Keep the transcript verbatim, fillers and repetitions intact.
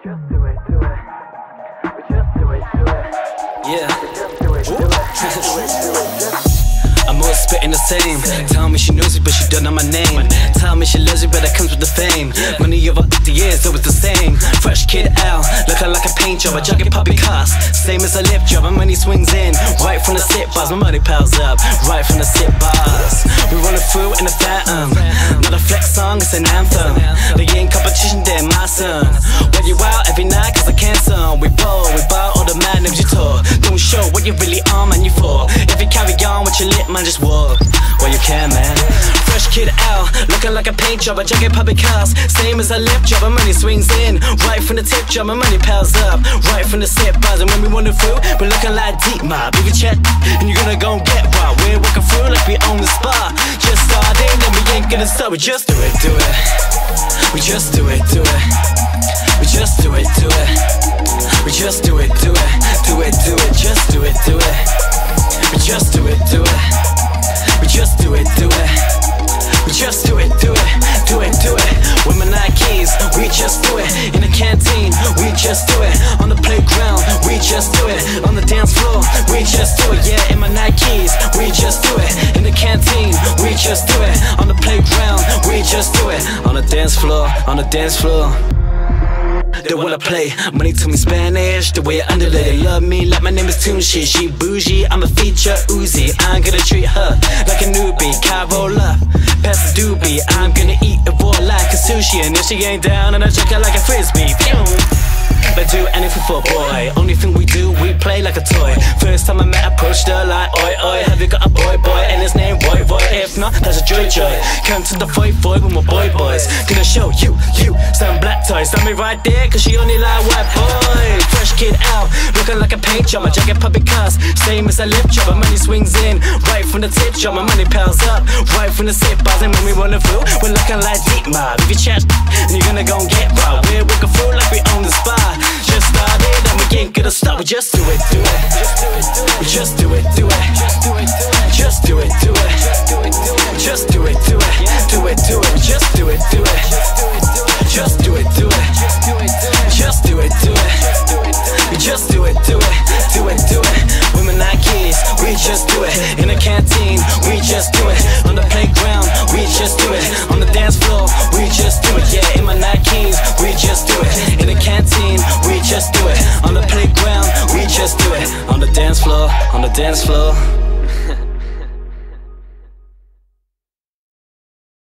just do it, do it. We just do it, do it. Yeah. We just do it, do it. Just do it, do it. Just I'm always spitting the same. Tell me she knows it, but she don't know my name. Tell me she loves it, but that comes with the fame. Money over fifty years, always the same. Fresh kid out, looking like a paint job, a jugging puppy cast. Same as a lip job, my money swings in. Right from the sit bars, my money piles up. Right from the sit bars. We running through in the phantom. Not a flex song, it's an anthem. They ain't competition, they're my son. When you out every night, cause I can't son. We bowl, we bow all the man names you talk. Don't show what you really are, man, you for. If you carry on with your lip, man, just walk well you can, man. Fresh kid out, looking like a paint job, a jacket public house. Same as a lip job, my money swings in. Right from the tip job, my money piles up. Right from the sit bars, and when we wander through, we're looking like deep mob. If you check, and you're gonna go and get wild. We're walking through like we own the spot. Just started, and we ain't gonna stop. We just do it, do it. We just do it, do it. We just do it, do it. We just do it, do it. Do it, do it. Just do it, do it. We just do it, do it. We just do it, do it. We just do it, do it. Do it, do it. With my Nikes, we just do it. In the canteen, we just do it. On the playground, we just do it. On the dance floor, we just do it. Yeah, in my Nikes, we just do it. In the canteen, we just do it. On the playground, we just do it. On the dance floor, on the dance floor. They wanna play, money to me Spanish, the way I under it. They love me like my name is Toon Shit. She bougie, I'm a feature Uzi. I'm gonna treat her like a newbie. Carola, pass the doobie. I'm gonna eat it raw like a sushi. And if she ain't down, and I chuck her like a frisbee. Phew. But do anything for a boy. Only thing we do, we play like a toy. First time I met, I approached her like oi oi. Have you got a boy boy? And his name Roy Roy. If not, that's a joy joy. Come to the fight boy with my boy boys. Gonna show you, you, some black toys. Stand me right there, cause she only like white boys. Fresh kid out, looking like a paint job. My jacket puppy cast, same as a lip job. My money swings in, right from the tip job. My money piles up, right from the sit bars. And when we run the through, we're looking like deep mob. If you chat, and you're gonna go and get wild. We're walking through like we own the spot. Just started and we ain't gonna stop. We just do it, do it. We just do it, do it. Just do it, do it. Just do it, do it. Just do it, do it. Do it, do it. We just do it, do it. Just do it, do it. Just do it, do it. We just do it, do it. Do it, do it. With my Nikes, we just do it. In the canteen, we just do it. On the playground, we just do it. On the dance floor, we just do it. Yeah, in my Nikes, we just do it. In the canteen, we just do it. On the playground, we just do it. On the dance floor, on the dance floor.